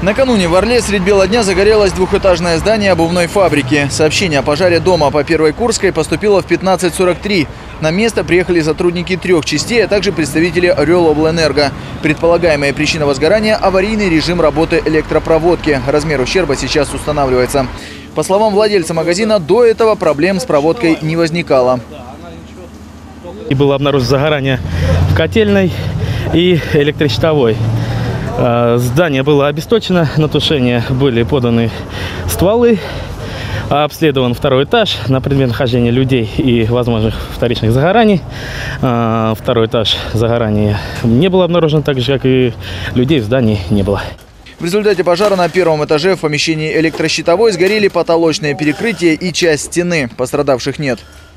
Накануне в Орле средь бела дня загорелось двухэтажное здание обувной фабрики. Сообщение о пожаре дома по Первой Курской поступило в 15:43. На место приехали сотрудники 3 частей, а также представители Орлоблэнерго. Предполагаемая причина возгорания – аварийный режим работы электропроводки. Размер ущерба сейчас устанавливается. По словам владельца магазина, до этого проблем с проводкой не возникало. И было обнаружено загорание в котельной и электрощитовой. Здание было обесточено, на тушение были поданы стволы, обследован 2-й этаж на предмет нахождения людей и возможных вторичных загораний. 2-й этаж загорания не было обнаружено, так же, как и людей в здании не было. В результате пожара на 1-м этаже в помещении электрощитовой сгорели потолочные перекрытия и часть стены. Пострадавших нет.